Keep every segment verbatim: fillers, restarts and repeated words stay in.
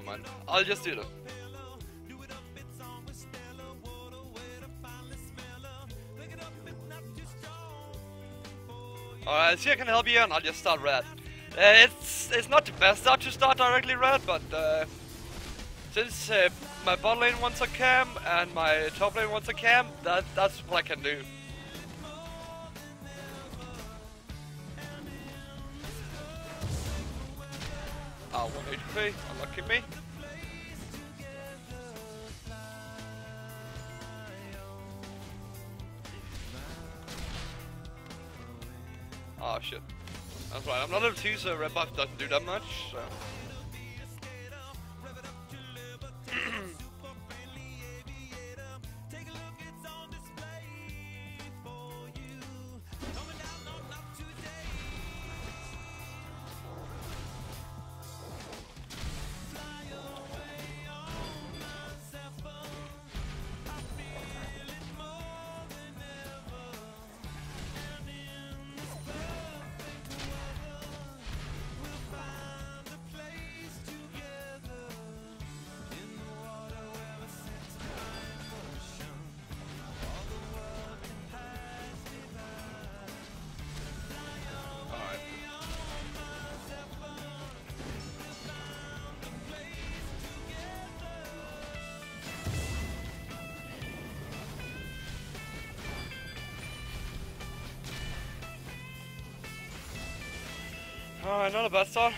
mind. I'll just do that. Alright, see I can help you and I'll just start red. Uh, it's it's not the best start to start directly red, but uh, since uh, my bot lane wants a cam and my top lane wants a cam, that that's what I can do. Ah, oh, one H P, unlucky me. Oh shit. That's right, I'm not level two, so red buff doesn't do that much, so. Alright, not a bad start.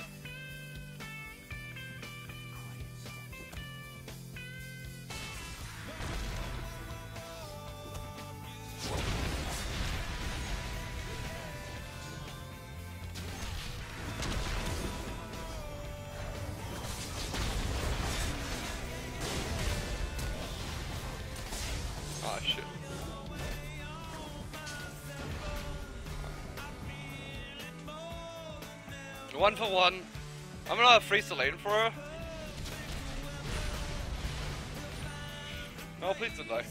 Oh shit. One for one. I'm gonna freeze the lane for her. No, please don't die.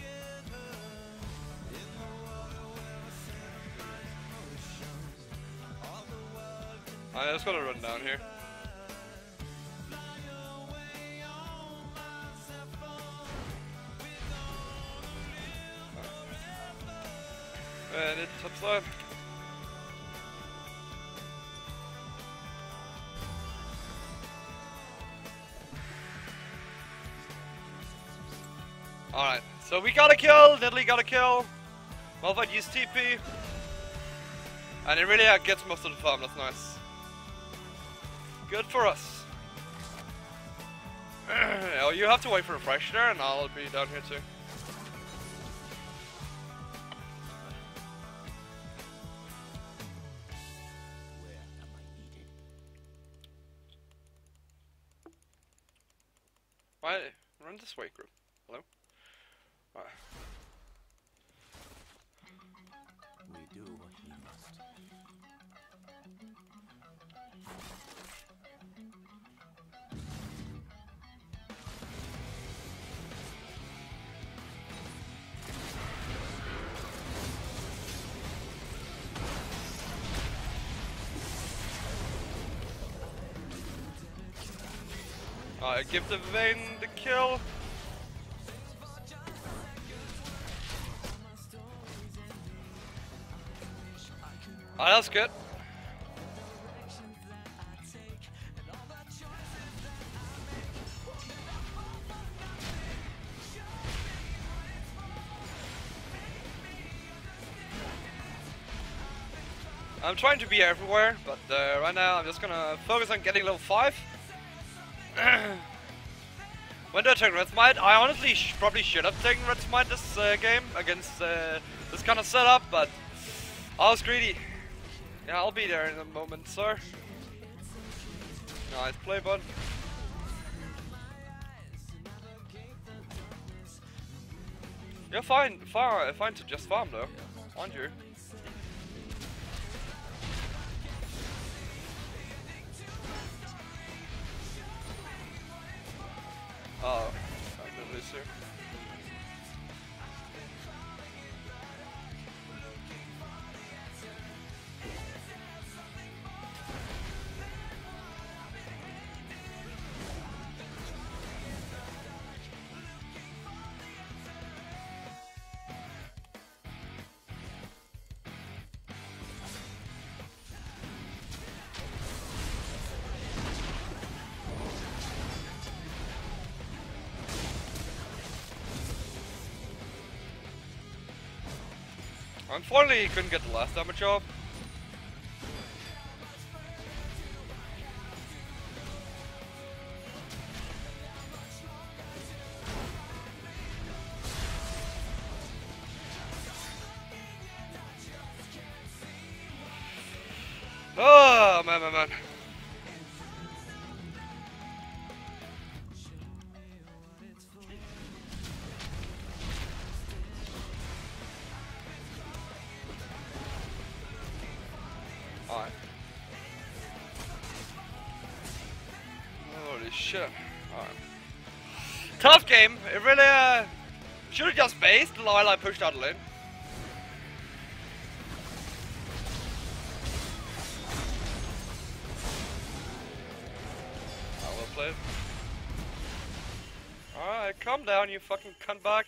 I just gotta run down here. And it's top side. Alright, so we got a kill, Nidalee got a kill, Malphite used T P, and it really uh, gets most of the farm, that's nice. Good for us. Oh, you have to wait for a refresh there, and I'll be down here too. Why? Run this way, group. Hello? Right. We do what we must. Alright, give the Vayne the kill. Oh, that's good. I'm trying to be everywhere, but uh, right now I'm just gonna focus on getting level five. When do I take Red Smite? I honestly sh probably should have taken Red Smite this uh, game against uh, this kind of setup, but I was greedy. Yeah, I'll be there in a moment, sir. Nice play, bud. You're fine, fine, fine to just farm though, aren't you? Oh, I'm gonna lose here. Unfortunately, he couldn't get the last damage off. Oh, man, man, man. Alright. Holy shit. Alright. Tough game. It really, uh, should have just based while I pushed out the lane. Played. Alright, calm down, you fucking cunt back.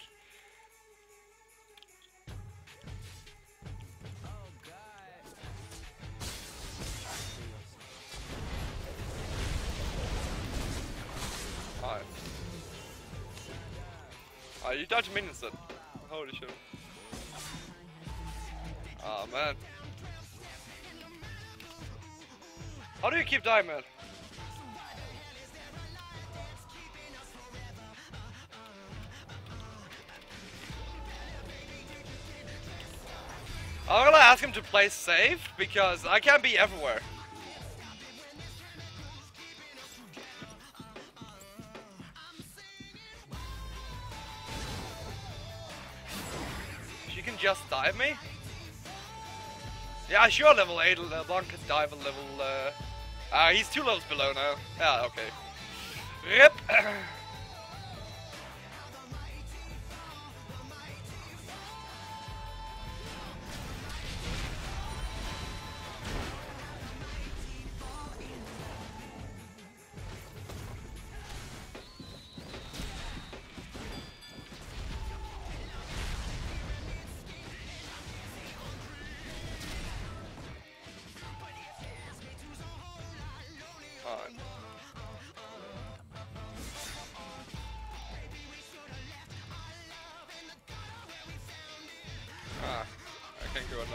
Alright. Alright, you dodged minions then. Holy shit. Aw, oh, man. How do you keep dying, man? I'm gonna ask him to play safe, because I can't be everywhere. She can just dive me? Yeah, sure, level eight, LeBlanc can dive a level, uh... Uh, he's two levels below now. Yeah, okay. Rip! Ah, I can't go on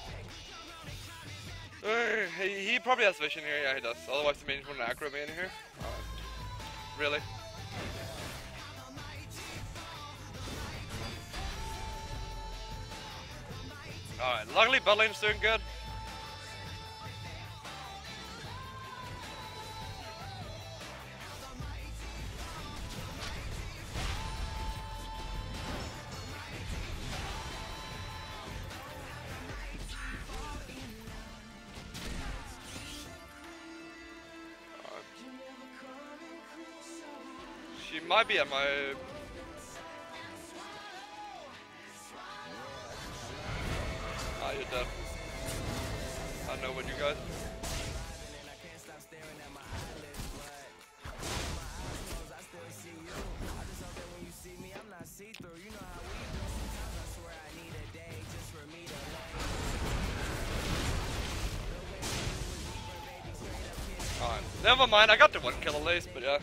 that. Uh, he, he probably has vision here, yeah he does. Otherwise the minions wouldn't aggro me in here. Uh, really? Alright, luckily bot lane's doing good. She might be at my... Ah, you're dead. I know what you guys... Alright, never mind, I got the one kill at least, but yeah.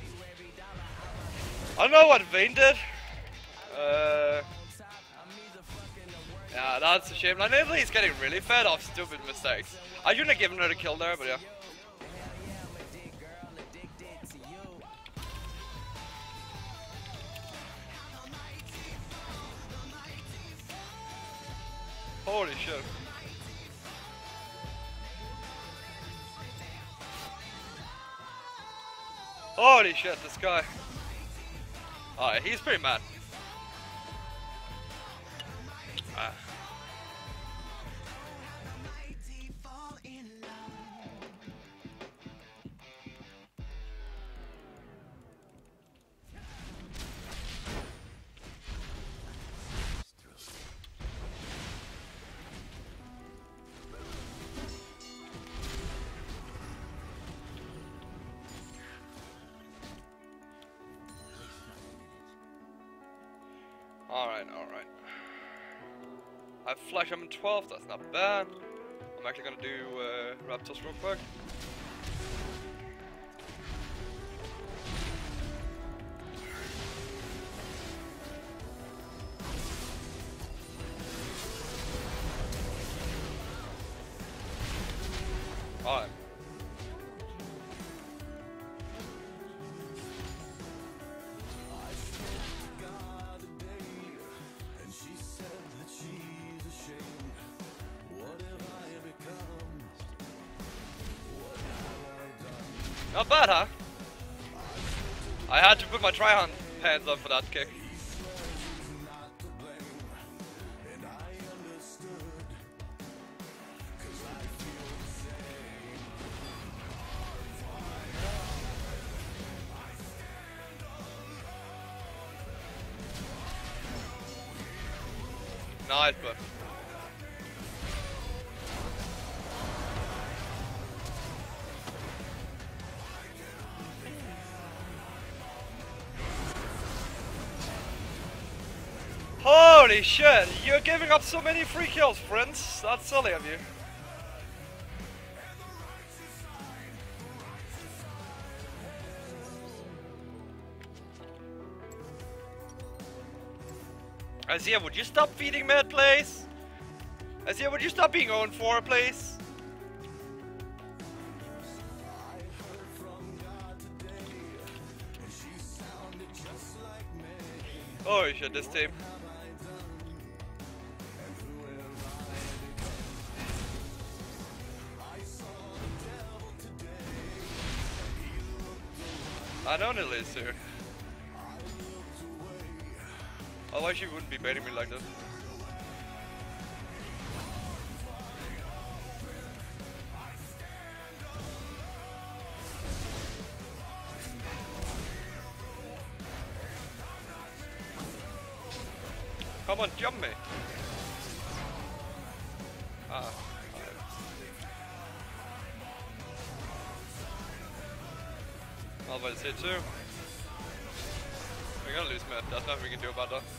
I don't know what Vayne did. Uh, yeah, that's a shame. Like, lately he's getting really fed off stupid mistakes. I shouldn't have given her the kill there, but yeah. Holy shit. Holy shit, this guy. Alright, he's pretty mad. Ah. Alright, alright. I have Flash M twelve, that's not bad. I'm actually gonna do uh, Raptors real quick. Alright. Not bad, huh? I had to put my Trihorn pants on for that kick. Nice, but holy shit, you're giving up so many free kills, Prince. That's silly of you. Isaiah, would you stop feeding mid, please? Isaiah, would you stop being oh and four, please? Holy shit, this team. I know Nilis here. Otherwise you wouldn't be baiting me like this. Come on, jump me. Ah. I'll about to say too. We're gonna lose mid, there's nothing we can do about that.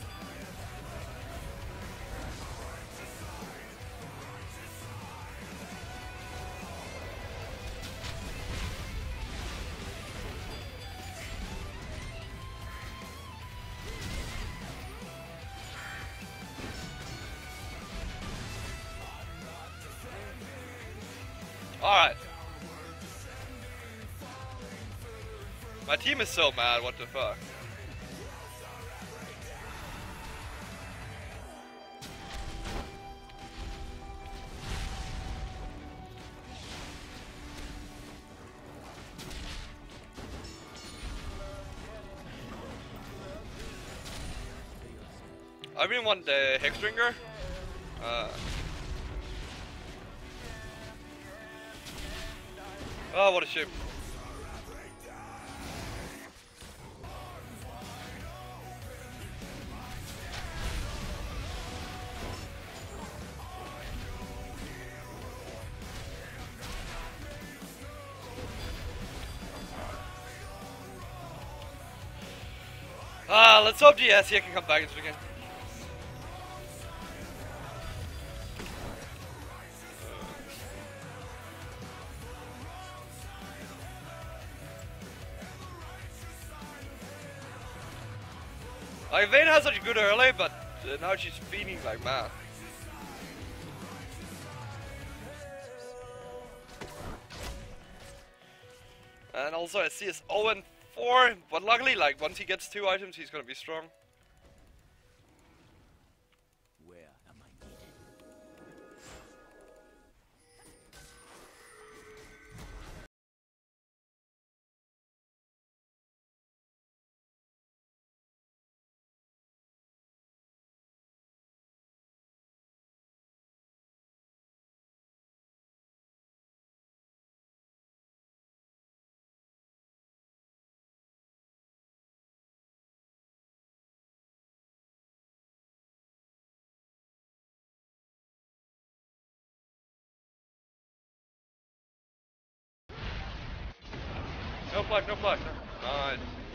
Alright. My team is so mad, what the fuck. I really want the Hexdringer. Uh, oh, what a shame. Ah, let's hope the S here can come back into the game. Like, Vayne has such a good early, but uh, now she's feeding like mad. And also I see is oh and four, but luckily, like, once he gets two items, he's gonna be strong. Where am I needed? No flag, no flag. Nice.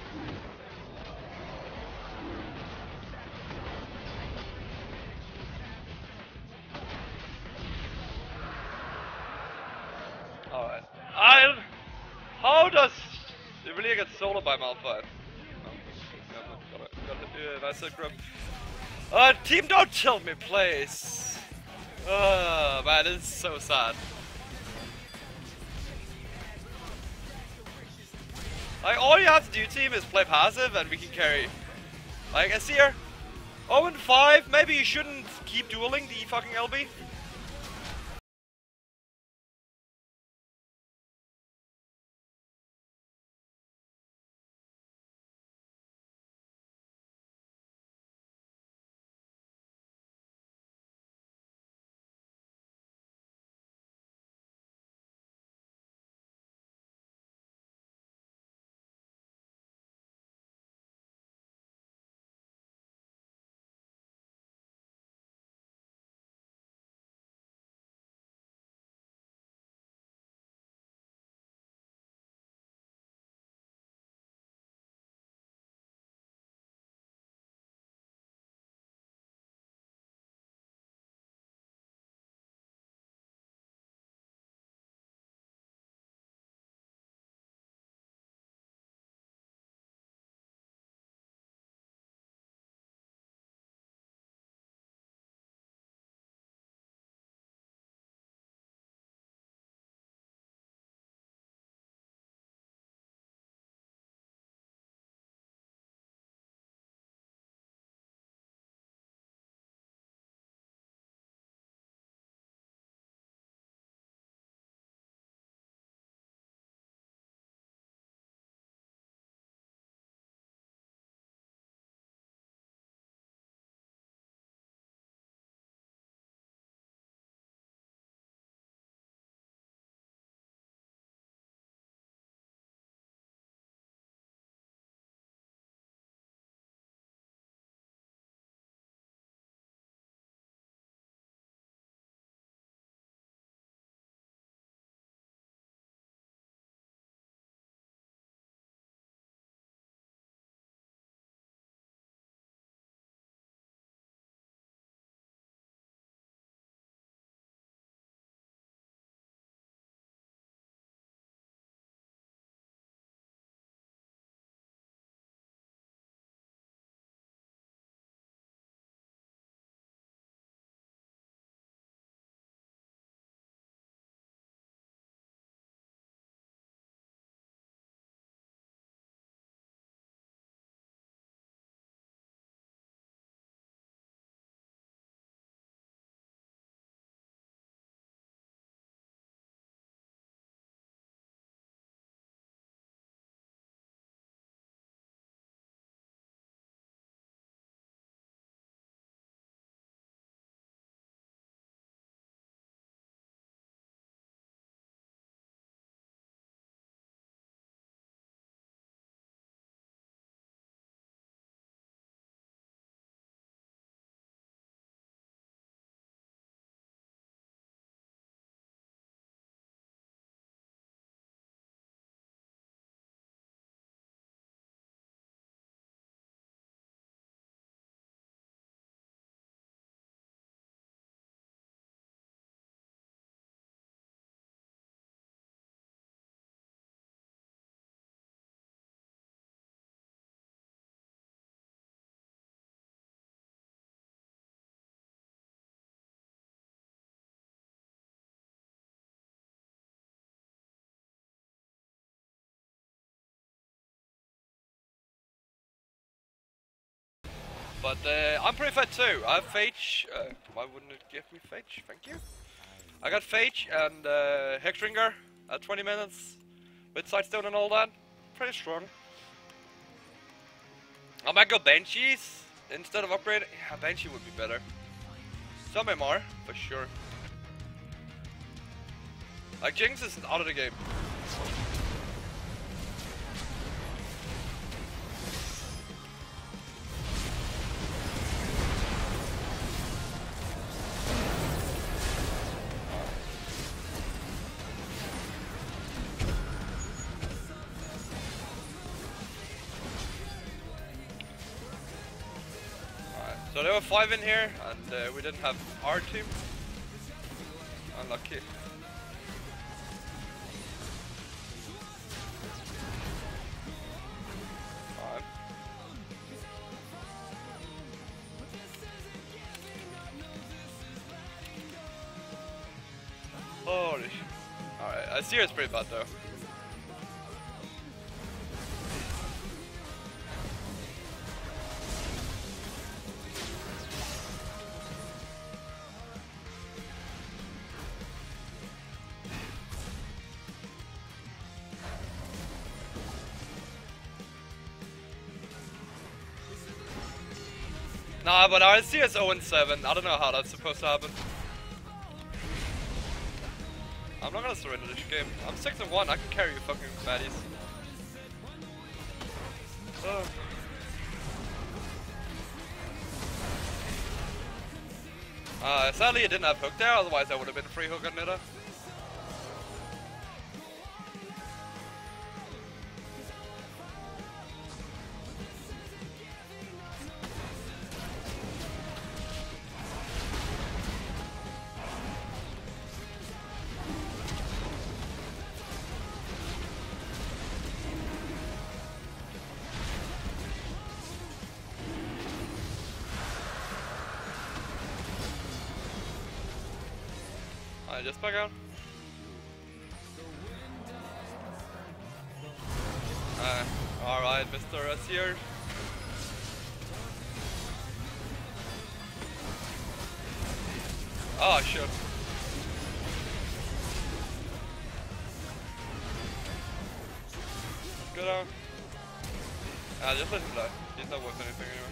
Alright. I. How does Irelia get solo by Malphite? Oh, got it, got it, yeah, nice hit grip. Uh, team, don't kill me, please. Uh, man, this is so sad. Like, all you have to do, team, is play passive and we can carry. Like, I see here. oh and five, maybe you shouldn't keep dueling the fucking L B. But uh, I'm pretty fat too. I have Phage. Uh, why wouldn't it give me Phage? Thank you. I got Phage and uh, Hexringer at twenty minutes with Sightstone and all that. Pretty strong. I might go Banshees instead of upgrading. Yeah, Banshee would be better. Some M R for sure. Like Jinx is out of the game. So there were five in here, and uh, we didn't have our team. Unlucky. Five. Holy sh. Alright, I see it's pretty bad though. Nah, but I see it's zero and seven. I don't know how that's supposed to happen. I'm not gonna surrender this game. I'm six and one. I can carry you fucking baddies. Ugh. Uh, sadly it didn't have hook there, otherwise I would have been free hook on Nita. I just back out. Uh, Alright, Mister S here. Oh shit. Go down. Ah, just let him die. He's not worth anything anyway.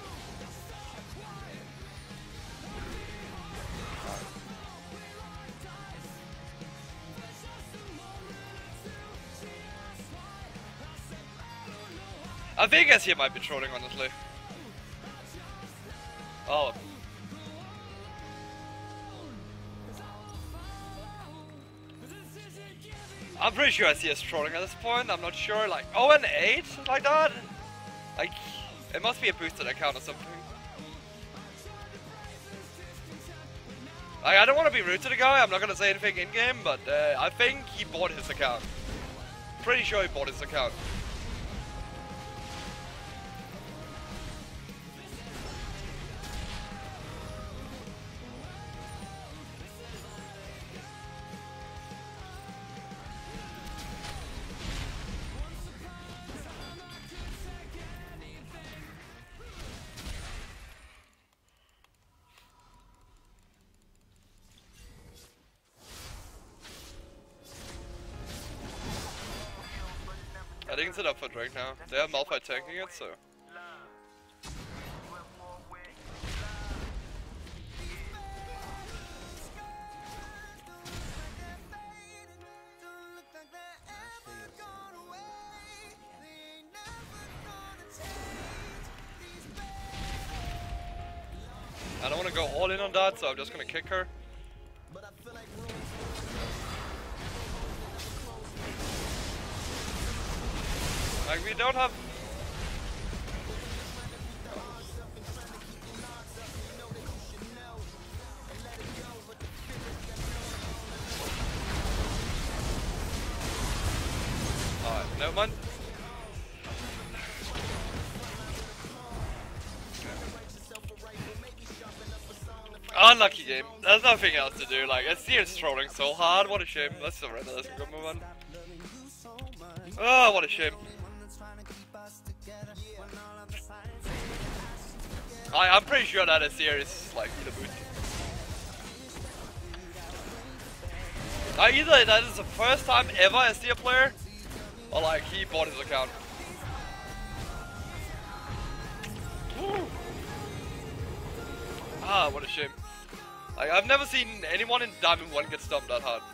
I think S here might be trolling, honestly. Oh. I'm pretty sure S here is trolling at this point. I'm not sure, like oh and eight like that. Like it must be a boosted account or something. Like, I don't want to be rude to the guy. I'm not gonna say anything in game, but uh, I think he bought his account. Pretty sure he bought his account. I think it's up for Drake now. They have Malphite tanking it, so. I don't want to go all in on that, so I'm just gonna kick her. Like, we don't have... Alright, no man. Unlucky game. There's nothing else to do. Like, S D is trolling so hard. What a shame. Let's surrender this and go move on. Oh, what a shame. I, I'm pretty sure that S D is like the boost. Like, either that is the first time ever S D player, or like he bought his account. Woo. Ah, what a shame. Like, I've never seen anyone in Diamond one get stumped that hard.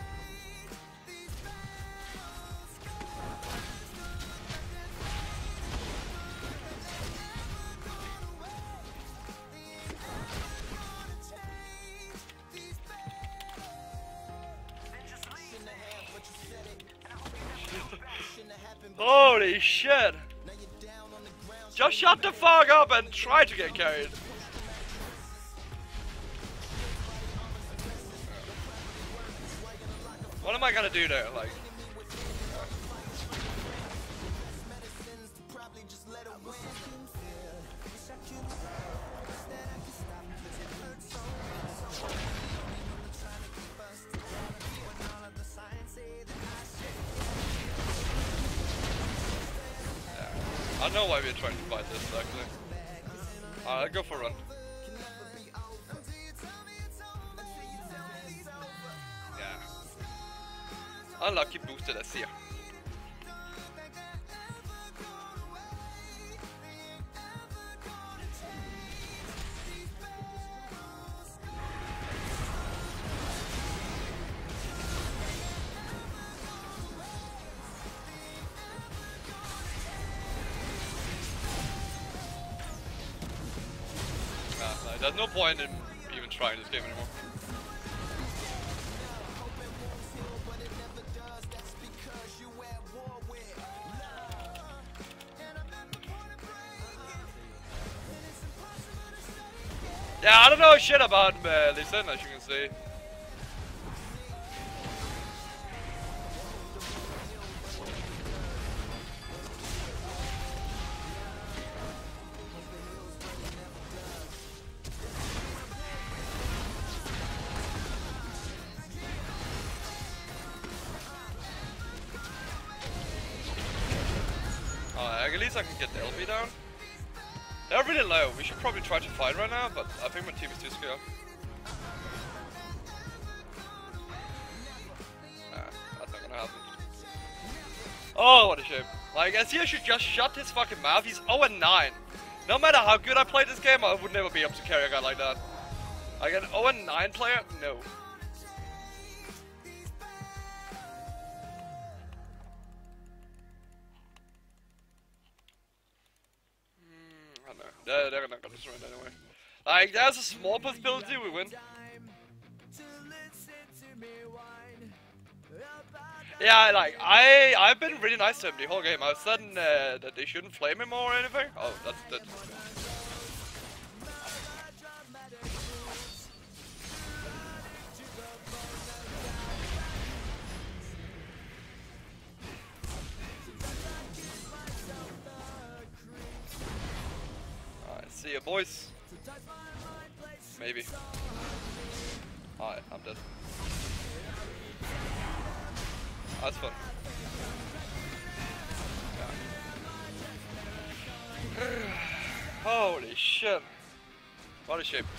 Holy shit! Just shut the fuck up and try to get carried. What am I gonna do there? Like, I know why we're trying to fight this actually. Alright, I'll go for a run. Yeah. Unlucky boosted S here. there's no point in even trying this game anymore. Yeah, I don't know shit about uh, Lee Sin, as you can see. Oh, at least I can get the L B down. They're really low. We should probably try to fight right now, but I think my team is too scared. Nah, that's not gonna happen. Oh, what a shame. Like, Azir should just shut his fucking mouth. He's oh and nine. No matter how good I play this game, I would never be able to carry a guy like that. Like an oh and nine player? No. They're, they're not gonna surrender anyway. Like, there's a small possibility we win. Yeah, like, I, I've been really nice to him the whole game. I was saying uh, that they shouldn't flame him or anything. Oh, that's... that's See ya, boys. Maybe. Alright, I'm dead. That's fun. Yeah. Holy shit. What a shape.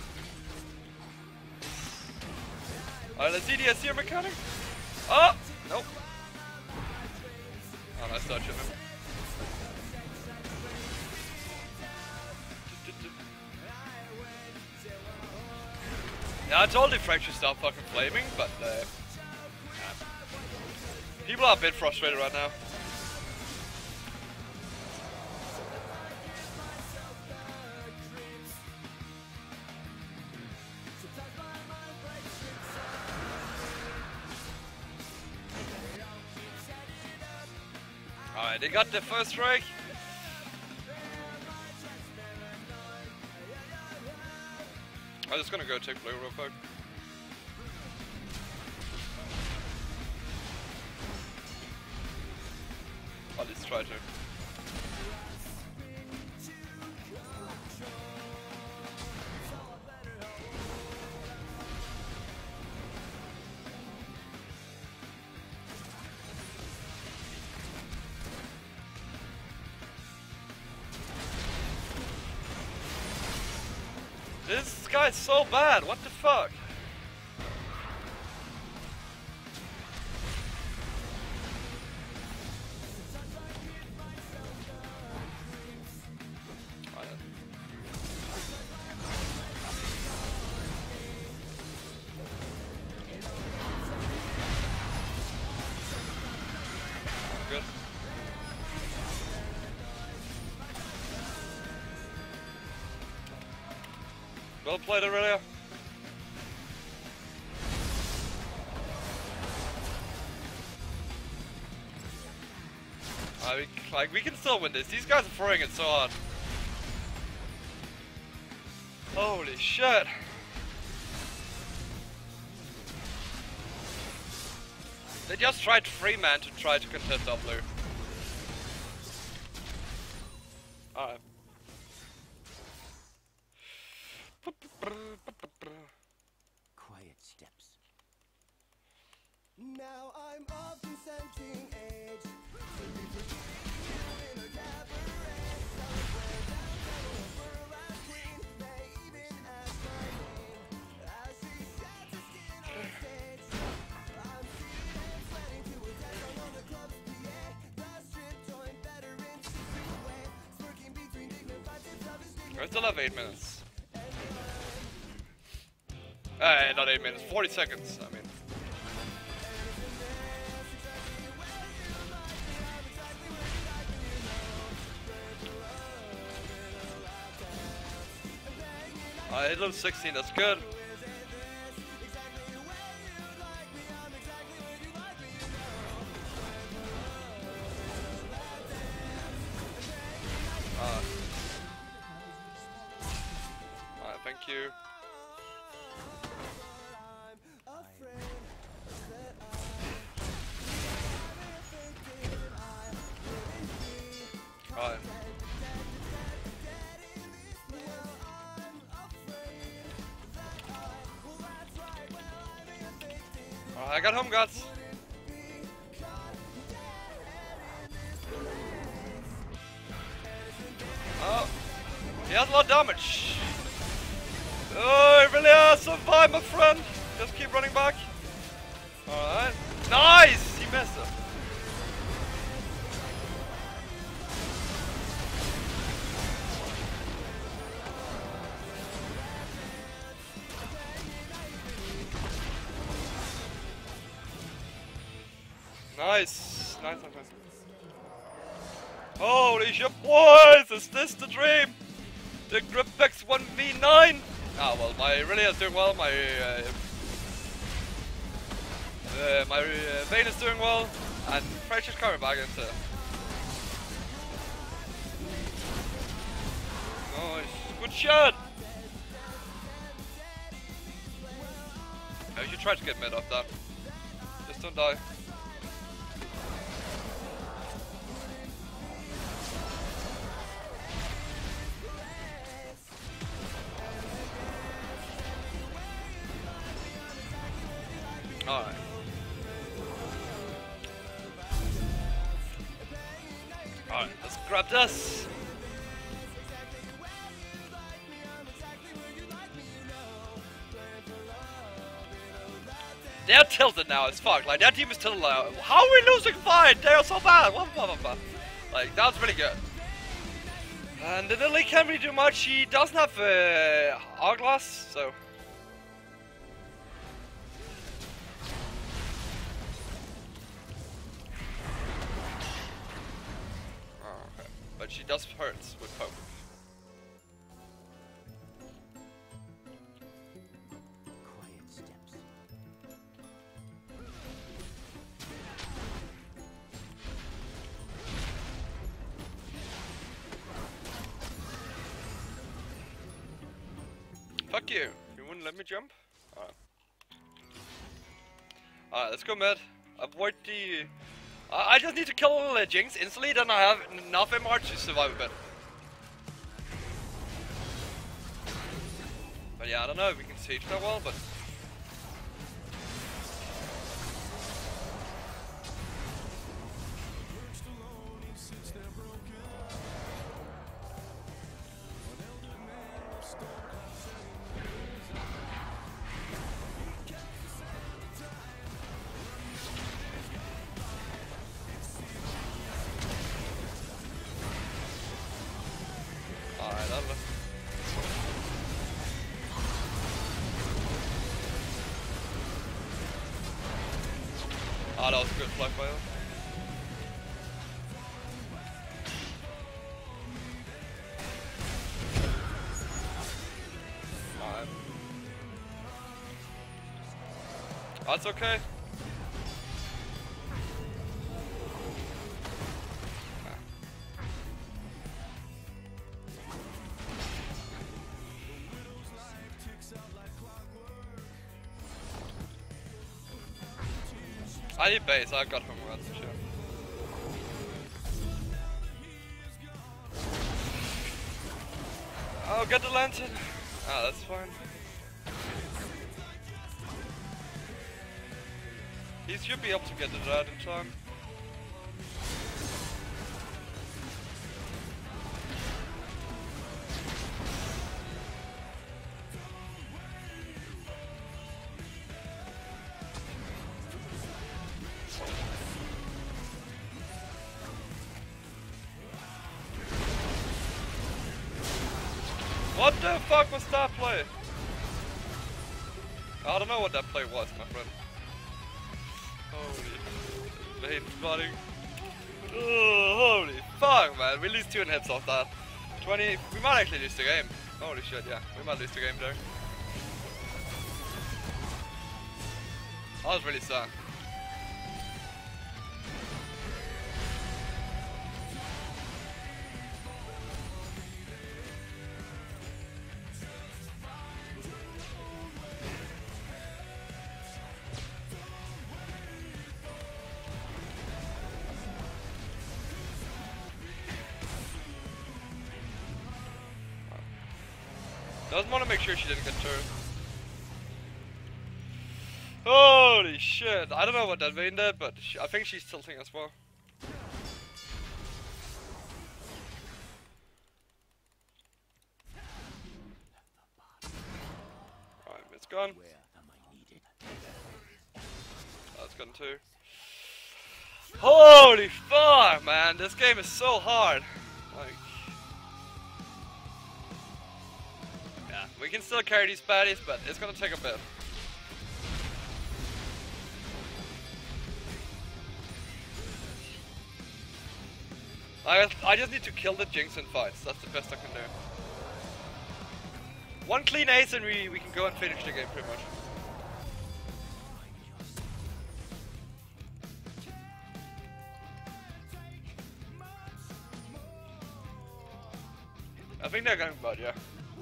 Alright, let's see the Azir mechanic. Oh! Nope. Oh, nice touch of him. Yeah, I told Diffract should stop fucking flaming, but uh, yeah. People are a bit frustrated right now. Alright, they got the first strike. I'm just gonna go take blue real quick. I'll just try to. This guy's so bad, what the fuck? Good. Well played, Aurelia. Uh, we, like, we can still win this. These guys are throwing it so hard. Holy shit. They just tried free man to try to contest our blue. Alright. Quiet steps. Now I'm of consenting age. I still have eight minutes. Uh, not eight minutes, forty seconds, I mean. I hit level sixteen, that's good. Uh, Alright, thank you. Alright. Alright, I got home guts. Oh, he has a lot of damage. Oh, he really has survived, my friend. Just keep running back. Alright. Nice! He messed up. Nice. Nice, nice, nice. Holy shit, boys! Is this the dream? The Gripex one v nine? Ah, well, my Irelia is doing well, my uh, uh, my uh, Vayne is doing well, and Fresh is coming back into. Nice, good shot! Oh, you should try to get mid off that. Just don't die. Alright. Alright, let's grab this. They're tilted now as fuck. Like, that team is tilted. Like, how are we losing fight? They are so bad. Blah, blah, blah, blah. Like, that was really good. And the Lily can't really do much. He doesn't have uh, Hourglass, so. But she does hurts with poke. Quiet steps. Fuck you. You wouldn't let me jump? Alright. Alright, let's go mid. Avoid the... I, I just need to kill uh, Jinx instantly, then I have enough M R to survive a bit. But yeah, I don't know if we can siege that well, but... Alright, that'll... Ah, that was a good flag by him. Alright. That's okay. I need base, I got home runs, sure. I'll get the lantern. Ah, that's fine. He should be able to get the red in time. What the fuck was that play? I don't know what that play was, my friend. Holy... Vayne spotting. Oh, holy fuck, man. We lose two hits off that. twenty... We might actually lose the game. Holy shit, yeah. We might lose the game there. I was really sad. Doesn't want to make sure she didn't get turned. Holy shit! I don't know what that Vayne did, but she, I think she's tilting as well. Alright, it's gone. That's gone too. Holy fuck, man! This game is so hard. Like, yeah, we can still carry these baddies, but it's gonna take a bit. I, I just need to kill the Jinx in fights, that's the best I can do. One clean ace and we, we can go and finish the game pretty much. I think they're going bad, yeah.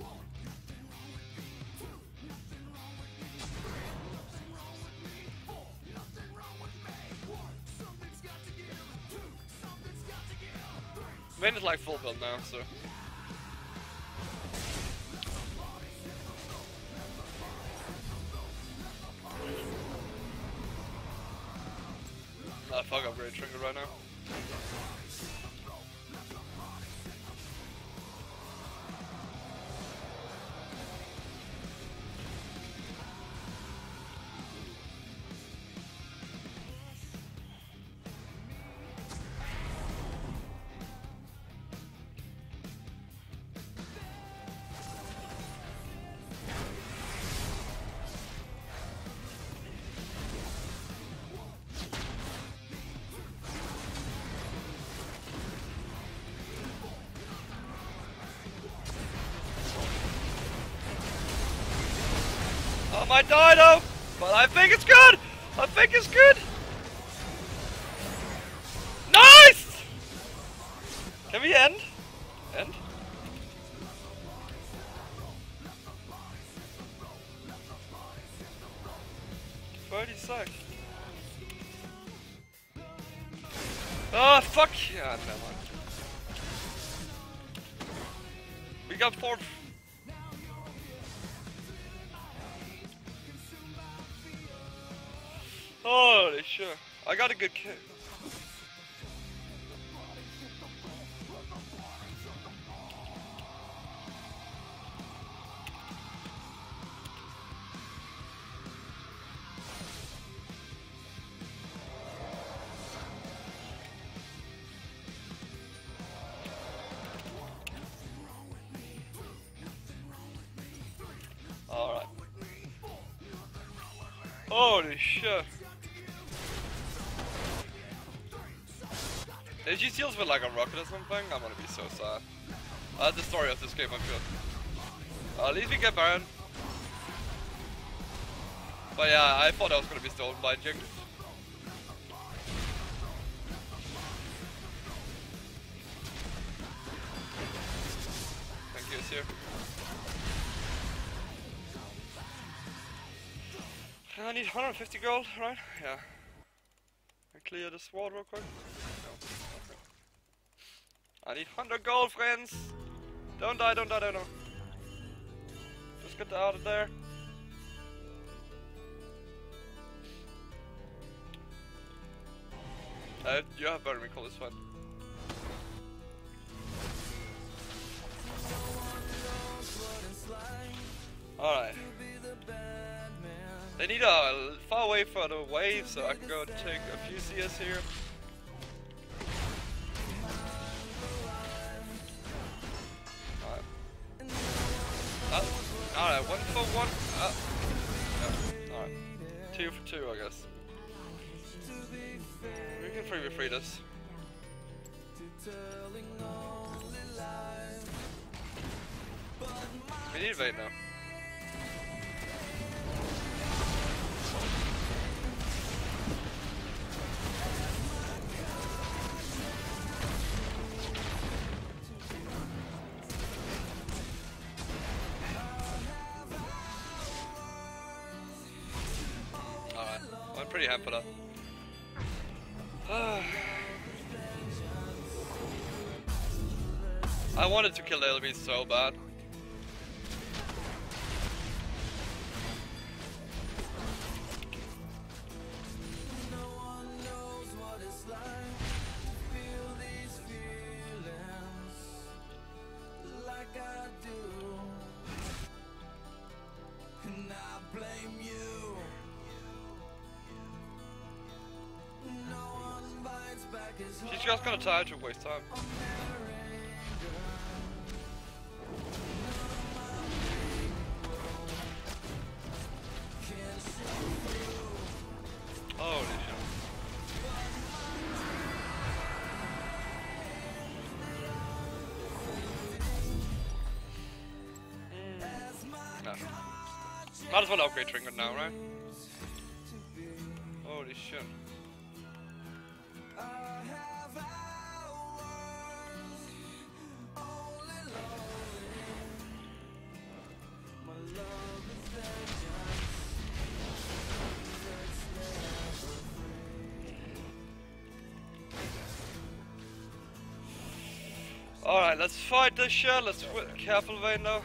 Vayne is like full build now, so. Ah, fuck, I'm great trigger right now. I might die though, but I think it's good! I think it's good! Nice! Can we end? End? thirty-six. Oh, fuck! Yeah, never mind. We got four. Holy shit. I got a good kick. Alright. Holy shit. If she steals with like a rocket or something, I'm gonna be so sad. That's the story of this game, I feel. Uh, at least we get Baron. But yeah, I thought I was gonna be stolen by Jinx. Thank you, sir. I need one hundred fifty gold, right? Yeah. I clear the sword real quick. No. Okay. I need one hundred gold, friends! Don't die, don't die, don't die. Just get out of there. Uh, you have better recall, it's fine. Alright. They need a far away for the wave, so I can go take a few C S here. Alright. Uh, Alright, one for one. Uh, yeah. Alright. Two for two, I guess. We can three v three this. We need Vayne now. Alright, I'm pretty happy for that. I wanted to kill L B so bad. She's just gonna tire to waste time. Holy shit. Mm. No. Might as well upgrade Trinket now, right? Holy shit. Alright, let's fight this shit. Let's w careful Vayne now.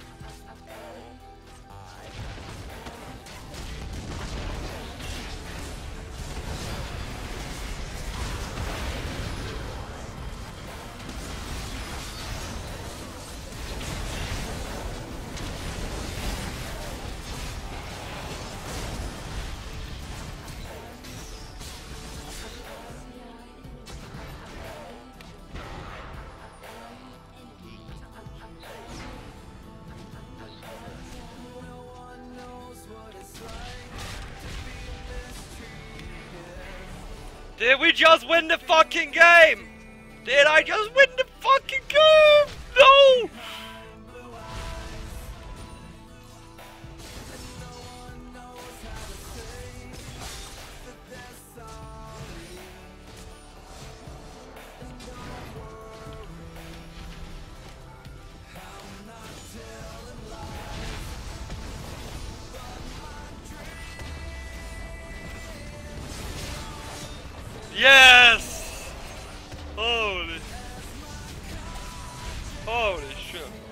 Did we just win the fucking game? Did I just win the fucking game? No! Yes! Holy... Holy shit.